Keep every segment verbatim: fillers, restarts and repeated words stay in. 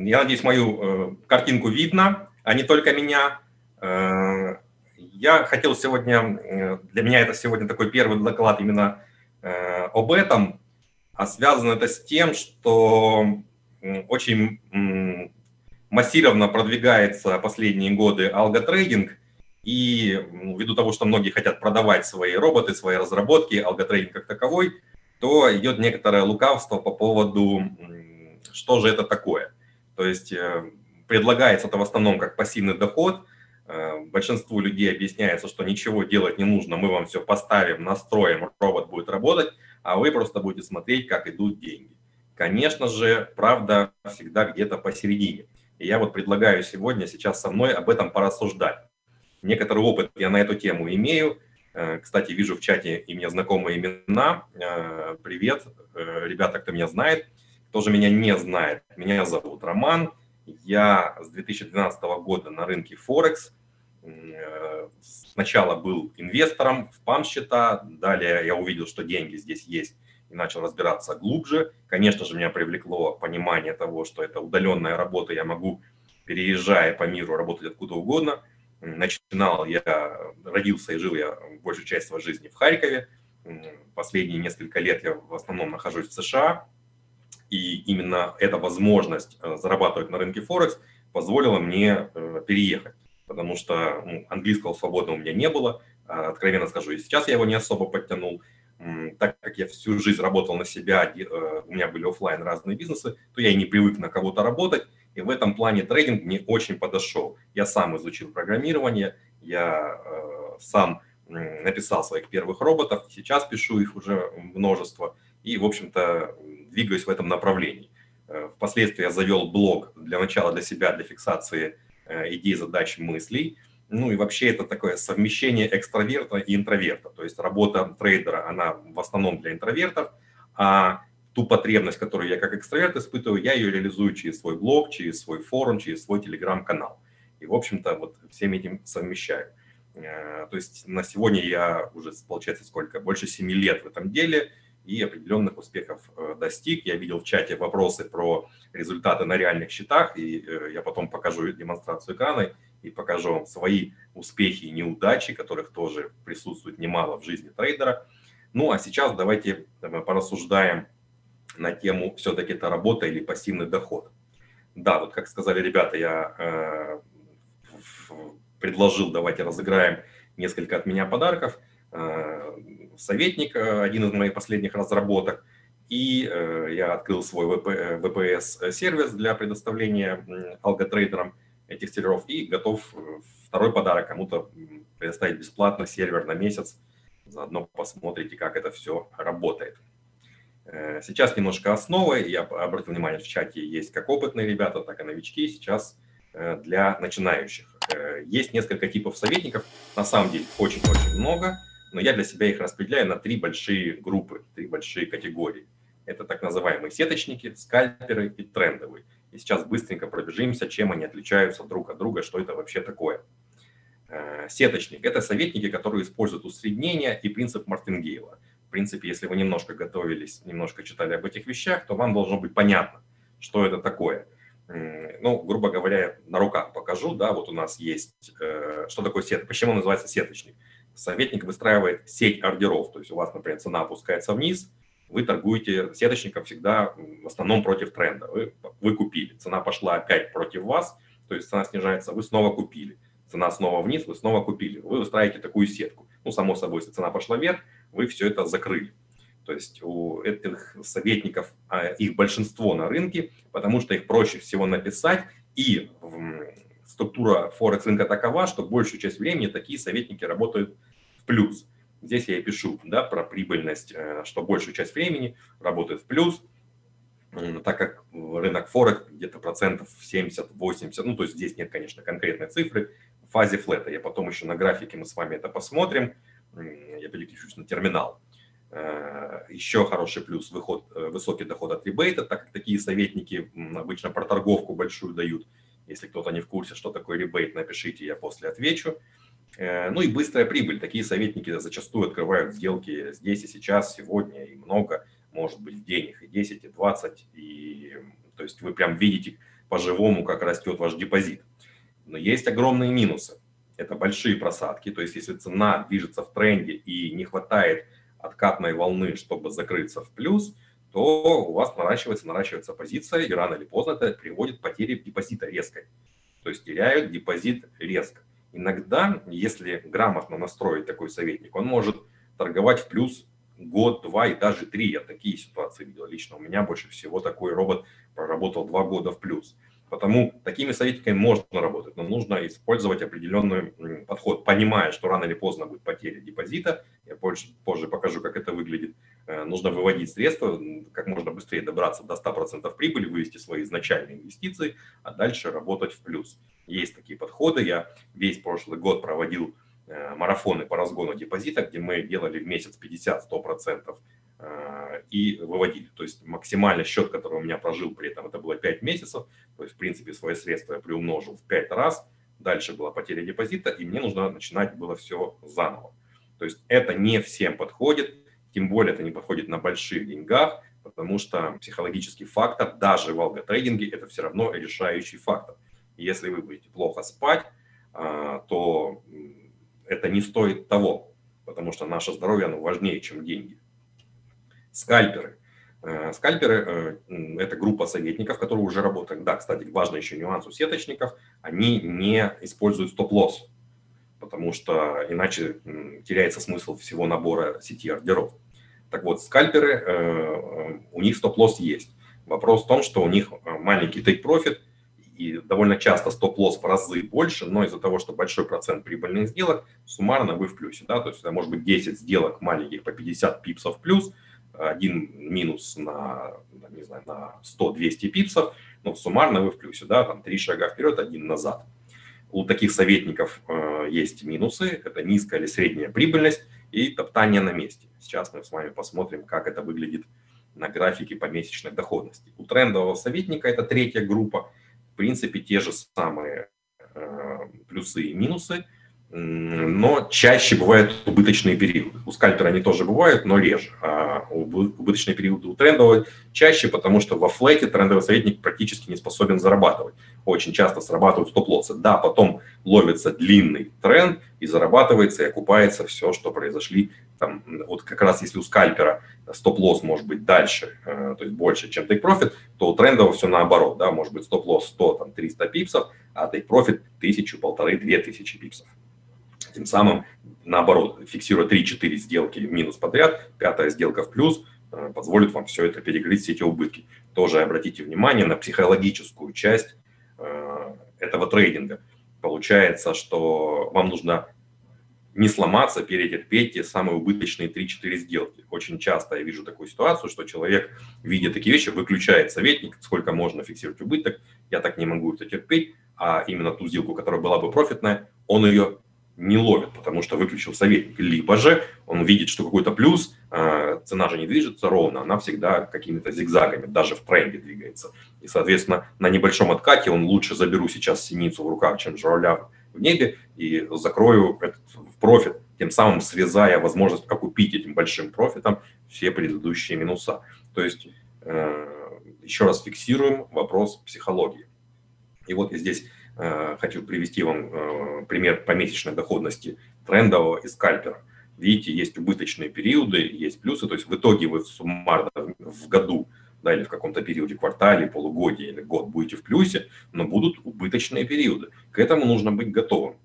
Я надеюсь, мою картинку видно, а не только меня. Я хотел сегодня, для меня это сегодня такой первый доклад именно об этом, а связано это с тем, что очень массированно продвигается последние годы алготрейдинг, и ввиду того, что многие хотят продавать свои роботы, свои разработки, алготрейдинг как таковой, то идет некоторое лукавство по поводу, что же это такое. То есть предлагается это в основном как пассивный доход. Большинству людей объясняется, что ничего делать не нужно, мы вам все поставим, настроим, робот будет работать, а вы просто будете смотреть, как идут деньги. Конечно же, правда всегда где-то посередине. И я вот предлагаю сегодня, сейчас со мной об этом порассуждать. Некоторый опыт я на эту тему имею. Кстати, вижу в чате и мне знакомые имена. Привет, ребята, кто меня знает. Кто же меня не знает? Меня зовут Роман. Я с две тысячи двенадцатого года на рынке Форекс. Сначала был инвестором в пам-счета, далее я увидел, что деньги здесь есть, и начал разбираться глубже. Конечно же, меня привлекло понимание того, что это удаленная работа, я могу, переезжая по миру, работать откуда угодно. Начинал я, родился и жил я большую часть своей жизни в Харькове. Последние несколько лет я в основном нахожусь в США. И именно эта возможность зарабатывать на рынке Форекс позволила мне переехать. Потому что ну, английского свободного у меня не было. Откровенно скажу, и сейчас я его не особо подтянул. Так как я всю жизнь работал на себя, у меня были офлайн разные бизнесы, то я и не привык на кого-то работать. И в этом плане трейдинг мне очень подошел. Я сам изучил программирование, я сам написал своих первых роботов, сейчас пишу их уже множество. И, в общем-то, двигаюсь в этом направлении. Впоследствии я завел блог для начала для себя, для фиксации идей, задач, мыслей. Ну и вообще это такое совмещение экстраверта и интроверта. То есть работа трейдера, она в основном для интровертов, а ту потребность, которую я как экстраверт испытываю, я ее реализую через свой блог, через свой форум, через свой телеграм-канал. И, в общем-то, вот всем этим совмещаю. То есть на сегодня я уже, получается, сколько? Больше семи лет в этом деле и определенных успехов достиг. Я видел в чате вопросы про результаты на реальных счетах, и я потом покажу демонстрацию экрана и покажу вам свои успехи и неудачи, которых тоже присутствует немало в жизни трейдера. Ну а сейчас давайте порассуждаем на тему, все-таки это работа или пассивный доход. Да, вот как сказали ребята, я предложил, давайте разыграем несколько от меня подарков. Советник, один из моих последних разработок, и я открыл свой ви пи эс-сервис для предоставления алготрейдерам этих серверов и готов второй подарок кому-то предоставить бесплатно сервер на месяц. Заодно посмотрите, как это все работает. Сейчас немножко основы. Я обратил внимание, в чате есть как опытные ребята, так и новички. Сейчас для начинающих. Есть несколько типов советников. На самом деле очень-очень много. Но я для себя их распределяю на три большие группы, три большие категории. Это так называемые сеточники, скальперы и трендовые. И сейчас быстренько пробежимся, чем они отличаются друг от друга, что это вообще такое. Сеточник – это советники, которые используют усреднение и принцип Мартингейла. В принципе, если вы немножко готовились, немножко читали об этих вещах, то вам должно быть понятно, что это такое. Ну, грубо говоря, на руках покажу. Да, вот у нас есть, что такое сеточник, почему он называется сеточник. Советник выстраивает сеть ордеров, то есть у вас, например, цена опускается вниз, вы торгуете сеточником всегда в основном против тренда. Вы, вы купили, цена пошла опять против вас, то есть цена снижается, вы снова купили. Цена снова вниз, вы снова купили. Вы устраиваете такую сетку. Ну, само собой, если цена пошла вверх, вы все это закрыли. То есть у этих советников, их большинство на рынке, потому что их проще всего написать, и структура Форекс рынка такова, что большую часть времени такие советники работают в плюс. Здесь я и пишу, да, про прибыльность, что большую часть времени работает в плюс, так как рынок Форекс где-то процентов семьдесят-восемьдесят, ну то есть здесь нет, конечно, конкретной цифры, в фазе флета. Я потом еще на графике мы с вами это посмотрим, я переключусь на терминал. Еще хороший плюс выход, высокий доход от ребейта, так как такие советники обычно проторговку большую дают. Если кто-то не в курсе, что такое ребейт, напишите, я после отвечу. Ну и быстрая прибыль. Такие советники зачастую открывают сделки здесь и сейчас, сегодня, и много, может быть, в день их и десять, и двадцать. И, то есть вы прям видите по-живому, как растет ваш депозит. Но есть огромные минусы. Это большие просадки, то есть если цена движется в тренде и не хватает откатной волны, чтобы закрыться в плюс, то у вас наращивается, наращивается позиция, и рано или поздно это приводит к потере депозита резкой. То есть теряют депозит резко. Иногда, если грамотно настроить такой советник, он может торговать в плюс год, два и даже три. Я такие ситуации видел лично. У меня больше всего такой робот проработал два года в плюс. Потому такими советниками можно работать, но нужно использовать определенный подход, понимая, что рано или поздно будет потеря депозита. Я позже, позже покажу, как это выглядит. Нужно выводить средства, как можно быстрее добраться до ста процентов прибыли, вывести свои изначальные инвестиции, а дальше работать в плюс. Есть такие подходы. Я весь прошлый год проводил марафоны по разгону депозита, где мы делали в месяц пятьдесят-сто процентов и выводили. То есть максимальный счет, который у меня прожил при этом, это было пять месяцев. То есть, в принципе, свои средства я приумножил в пять раз. Дальше была потеря депозита, и мне нужно начинать было все заново. То есть это не всем подходит, тем более это не подходит на больших деньгах, потому что психологический фактор, даже в алготрейдинге, это все равно решающий фактор. Если вы будете плохо спать, то это не стоит того, потому что наше здоровье, оно важнее, чем деньги. Скальперы. Скальперы – это группа советников, которые уже работают. Да, кстати, важный еще нюанс у сеточников – они не используют стоп-лосс, потому что иначе теряется смысл всего набора сети ордеров. Так вот, скальперы, у них стоп-лосс есть. Вопрос в том, что у них маленький take-profit, и довольно часто стоп-лосс в разы больше, но из-за того, что большой процент прибыльных сделок, суммарно вы в плюсе. Да? То есть это может быть десять сделок маленьких по пятьдесят пипсов плюс, один минус на, не знаю, на сто-двести пипсов, но суммарно вы в плюсе, да, там три шага вперед, один назад. У таких советников э, есть минусы, это низкая или средняя прибыльность и топтание на месте. Сейчас мы с вами посмотрим, как это выглядит на графике помесячной доходности. У трендового советника, это третья группа, в принципе, те же самые э, плюсы и минусы, но чаще бывают убыточные периоды. У скальпера они тоже бывают, но реже. А убыточные периоды у трендового чаще, потому что во флете трендовый советник практически не способен зарабатывать. Очень часто срабатывают стоп-лоссы. Да, потом ловится длинный тренд и зарабатывается, и окупается все, что произошли. Там, вот как раз если у скальпера стоп-лосс может быть дальше, то есть больше, чем take-profit, то у трендового все наоборот. Да, может быть стоп-лосс сто-триста пипсов, а take-profit тысячу, полторы, две тысячи пипсов. Тем самым, наоборот, фиксируя три-четыре сделки минус подряд, пятая сделка в плюс позволит вам все это перекрыть, все эти убытки. Тоже обратите внимание на психологическую часть этого трейдинга. Получается, что вам нужно не сломаться, перетерпеть те самые убыточные три-четыре сделки. Очень часто я вижу такую ситуацию, что человек, видя такие вещи, выключает советник, сколько можно фиксировать убыток, я так не могу это терпеть, а именно ту сделку, которая была бы профитная, он ее не ловит, потому что выключил советник. Либо же он видит, что какой-то плюс, цена же не движется ровно, она всегда какими-то зигзагами, даже в тренде двигается. И, соответственно, на небольшом откате он лучше заберу сейчас синицу в руках, чем журавля в небе, и закрою этот в профит, тем самым срезая возможность окупить этим большим профитом все предыдущие минуса. То есть, еще раз фиксируем вопрос психологии. И вот я здесь хочу привести вам пример помесячной доходности трендового и скальпера. Видите, есть убыточные периоды, есть плюсы, то есть в итоге вы суммарно в году, да, или в каком-то периоде, квартале, полугодие или год будете в плюсе, но будут убыточные периоды. К этому нужно быть готовым.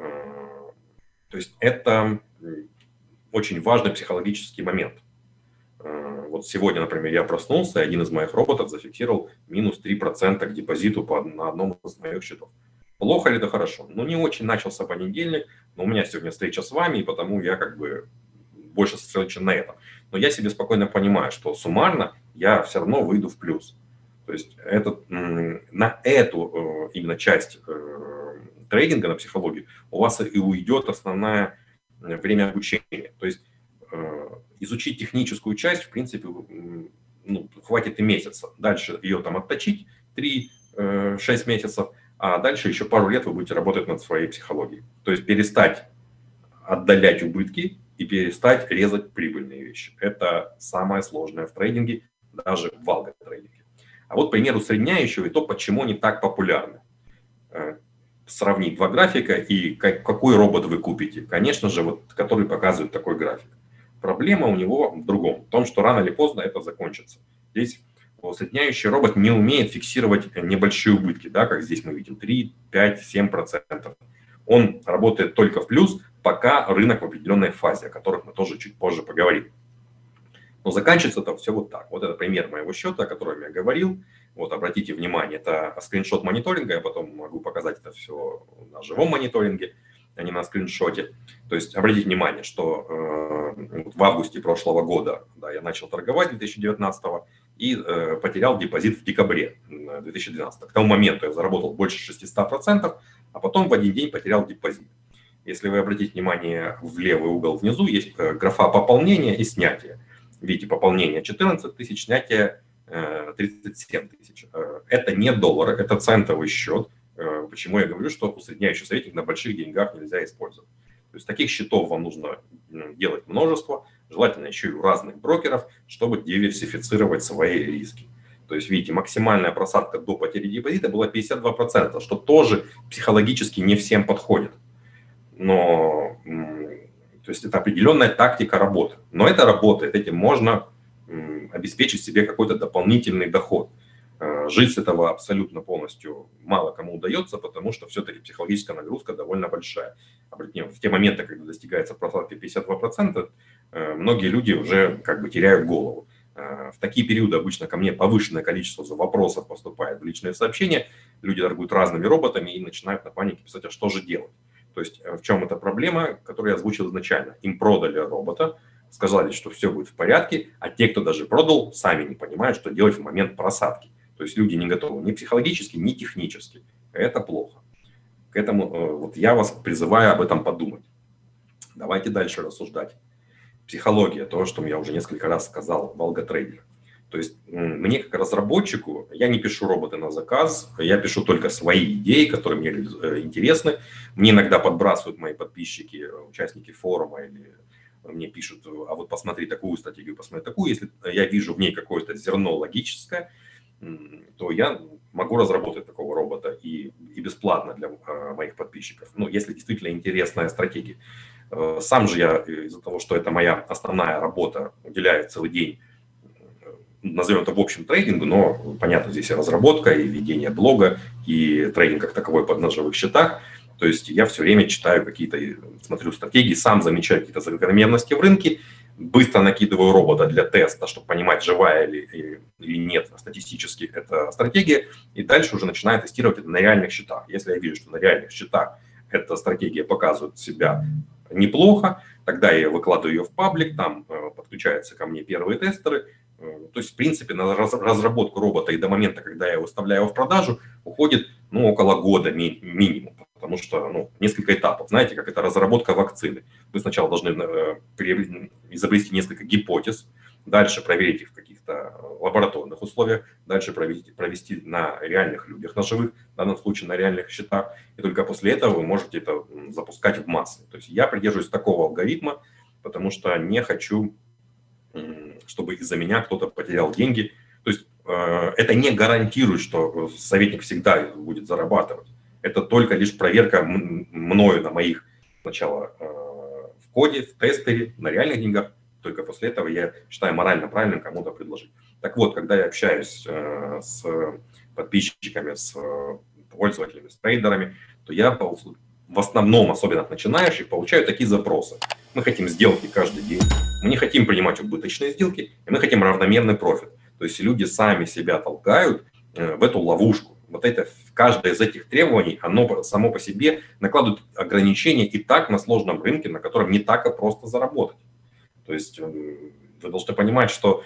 То есть это очень важный психологический момент. Вот сегодня, например, я проснулся, и один из моих роботов зафиксировал минус три процента к депозиту по, на одном из моих счетов. Плохо ли это хорошо? Ну, не очень. Начался понедельник, но у меня сегодня встреча с вами, и потому я как бы больше сосредоточен на этом. Но я себе спокойно понимаю, что суммарно я все равно выйду в плюс. То есть этот, на эту именно часть трейдинга, на психологию, у вас и уйдет основное время обучения. То есть изучить техническую часть, в принципе, ну, хватит и месяца. Дальше ее там отточить три-шесть месяцев, а дальше еще пару лет вы будете работать над своей психологией. То есть перестать отдалять убытки и перестать резать прибыльные вещи. Это самое сложное в трейдинге, даже в алготрейдинге. А вот пример усредняющего и то, почему они так популярны. Сравнить два графика и какой робот вы купите. Конечно же, вот, который показывает такой график. Проблема у него в другом, в том, что рано или поздно это закончится. Здесь усредняющий робот не умеет фиксировать небольшие убытки, да, как здесь мы видим, три, пять, семь процентов. Он работает только в плюс, пока рынок в определенной фазе, о которых мы тоже чуть позже поговорим. Но заканчивается это все вот так. Вот это пример моего счета, о котором я говорил. Вот обратите внимание, это скриншот мониторинга, я потом могу показать это все на живом мониторинге, а не на скриншоте. То есть обратите внимание, что э, в августе прошлого года, да, я начал торговать две тысячи девятнадцатого и э, потерял депозит в декабре две тысячи двенадцатого. К тому моменту я заработал больше шестисот процентов, а потом в один день потерял депозит. Если вы обратите внимание, в левый угол внизу есть графа пополнения и снятия. Видите, пополнение четырнадцать тысяч, снятие тридцать семь тысяч. Это не доллары, это центовый счет. Почему я говорю, что усредняющий советник на больших деньгах нельзя использовать. То есть таких счетов вам нужно делать множество, желательно еще и у разных брокеров, чтобы диверсифицировать свои риски. То есть, видите, максимальная просадка до потери депозита была пятьдесят два процента, что тоже психологически не всем подходит. Но, то есть, это определенная тактика работы. Но это работает, этим можно обеспечить себе какой-то дополнительный доход. Жить с этого абсолютно полностью мало кому удается, потому что все-таки психологическая нагрузка довольно большая. В те моменты, когда достигается просадка пятьдесят два процента, многие люди уже как бы теряют голову. В такие периоды обычно ко мне повышенное количество вопросов поступает в личные сообщения, люди торгуют разными роботами и начинают на панике писать, а что же делать? То есть в чем эта проблема, которую я озвучил изначально? Им продали робота, сказали, что все будет в порядке, а те, кто даже продал, сами не понимают, что делать в момент просадки. То есть люди не готовы ни психологически, ни технически. Это плохо. К этому вот я вас призываю об этом подумать. Давайте дальше рассуждать. Психология, то, что я уже несколько раз сказал в алготрейдере. То есть мне как разработчику, я не пишу роботы на заказ, я пишу только свои идеи, которые мне интересны. Мне иногда подбрасывают мои подписчики, участники форума или мне пишут, а вот посмотри такую стратегию, посмотри такую. Если я вижу в ней какое-то зерно логическое, то я могу разработать такого робота и, и бесплатно для э, моих подписчиков. Ну, если действительно интересная стратегия. Э, сам же я из-за того, что это моя основная работа, уделяю целый день, назовем это в общем трейдингу, но понятно, здесь и разработка, и ведение блога, и трейдинг как таковой под ножевых счетах. То есть я все время читаю какие-то, смотрю стратегии, сам замечаю какие-то закономерности в рынке, быстро накидываю робота для теста, чтобы понимать, живая или, или нет статистически эта стратегия, и дальше уже начинаю тестировать это на реальных счетах. Если я вижу, что на реальных счетах эта стратегия показывает себя неплохо, тогда я выкладываю ее в паблик, там подключаются ко мне первые тестеры. То есть, в принципе, на разработку робота и до момента, когда я выставляю его в продажу, уходит ну, около года ми- минимум. Потому что ну, несколько этапов. Знаете, как это разработка вакцины. Вы сначала должны э, изобрести несколько гипотез, дальше проверить их в каких-то лабораторных условиях, дальше провести, провести на реальных людях, на живых, в данном случае на реальных счетах. И только после этого вы можете это запускать в массы. То есть я придерживаюсь такого алгоритма, потому что не хочу, чтобы из-за меня кто-то потерял деньги. То есть э, это не гарантирует, что советник всегда будет зарабатывать. Это только лишь проверка мною на моих сначала э, в коде, в тестере, на реальных деньгах. Только после этого я считаю морально правильным кому-то предложить. Так вот, когда я общаюсь э, с подписчиками, с пользователями, с трейдерами, то я в основном, особенно от начинающих, получаю такие запросы. Мы хотим сделки каждый день, мы не хотим принимать убыточные сделки, и мы хотим равномерный профит. То есть люди сами себя толкают э, в эту ловушку. Вот это, каждое из этих требований, оно само по себе накладывает ограничения и так на сложном рынке, на котором не так и просто заработать. То есть вы должны понимать, что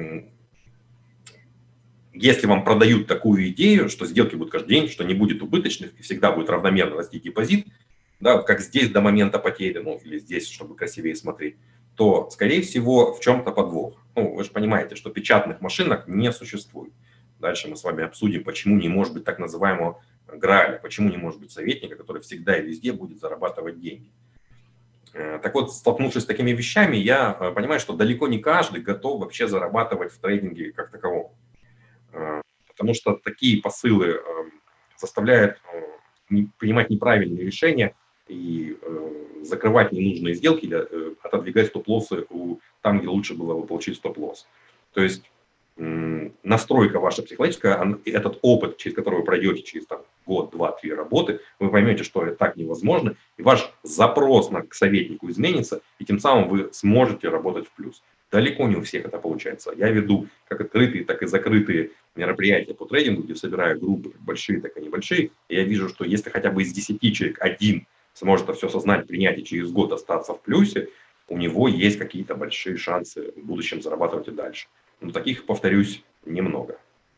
если вам продают такую идею, что сделки будут каждый день, что не будет убыточных и всегда будет равномерно расти депозит, да, как здесь до момента потери, ну или здесь, чтобы красивее смотреть, то, скорее всего, в чем-то подвох. Ну, вы же понимаете, что печатных машинок не существует. Дальше мы с вами обсудим, почему не может быть так называемого грааля, почему не может быть советника, который всегда и везде будет зарабатывать деньги. Так вот, столкнувшись с такими вещами, я понимаю, что далеко не каждый готов вообще зарабатывать в трейдинге как таковом. потому что такие посылы э, заставляют э, не, принимать неправильные решения и э, закрывать ненужные сделки или э, отодвигать стоп-лоссы у, там, где лучше было бы получить стоп-лосс. То есть настройка ваша психологическая, этот опыт, через который вы пройдете через там, год, два, три работы, вы поймете, что это так невозможно, и ваш запрос на, к советнику изменится, и тем самым вы сможете работать в плюс. Далеко не у всех это получается. Я веду как открытые, так и закрытые мероприятия по трейдингу, где собираю группы, как большие, так и небольшие, и я вижу, что если хотя бы из десяти человек один сможет это все осознать, принять и через год остаться в плюсе, у него есть какие-то большие шансы в будущем зарабатывать и дальше. Но таких, повторюсь, немного.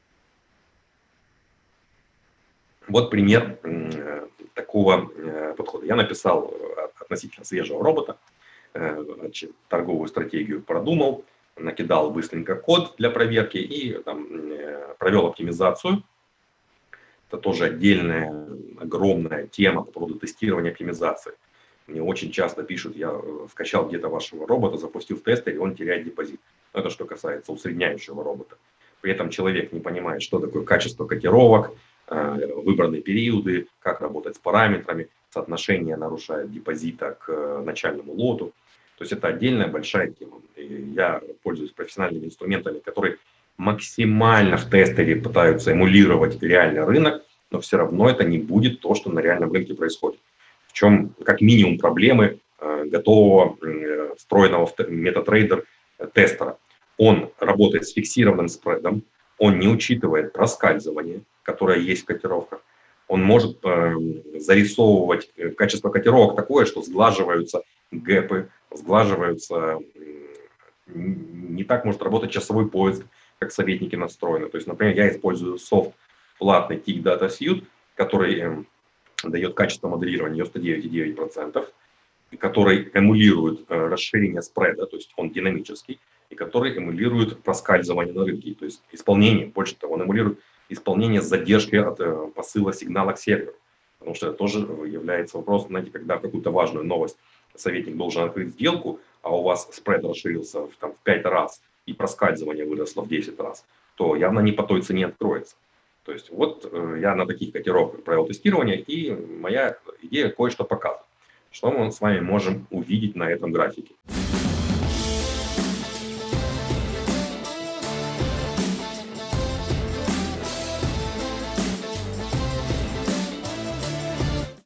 Вот пример э, такого э, подхода. Я написал относительно свежего робота, э, значит, торговую стратегию продумал, накидал быстренько код для проверки и там, э, провел оптимизацию. Это тоже отдельная, огромная тема по поводу тестирования оптимизации. Мне очень часто пишут, я скачал где-то вашего робота, запустил в тестере, и он теряет депозит. Это что касается усредняющего робота. При этом человек не понимает, что такое качество котировок, выбранные периоды, как работать с параметрами, соотношение нарушает депозита к начальному лоту. То есть это отдельная большая тема. И я пользуюсь профессиональными инструментами, которые максимально в тестере пытаются эмулировать реальный рынок, но все равно это не будет то, что на реальном рынке происходит. В чем как минимум проблемы э, готового э, встроенного в MetaTrader тестера. Он работает с фиксированным спредом, он не учитывает проскальзывание, которое есть в котировках. Он может э, зарисовывать качество котировок такое, что сглаживаются гэпы, сглаживаются, э, не так может работать часовой поиск, как советники настроены. То есть, например, я использую софт платный Tick Data Suite, который э, дает качество моделирования девяносто девять и девять десятых процента, который эмулирует э, расширение спреда, то есть он динамический, и который эмулирует проскальзывание на рынке, то есть исполнение, больше того, он эмулирует исполнение с задержкой от э, посыла сигнала к серверу, потому что это тоже является вопросом, знаете, когда какую-то важную новость советник должен открыть сделку, а у вас спред расширился в, там, в пять раз и проскальзывание выросло в десять раз, то явно не по той цене откроется. То есть вот э, я на таких котировках провел тестирование, и моя идея кое-что показывает, что мы с вами можем увидеть на этом графике.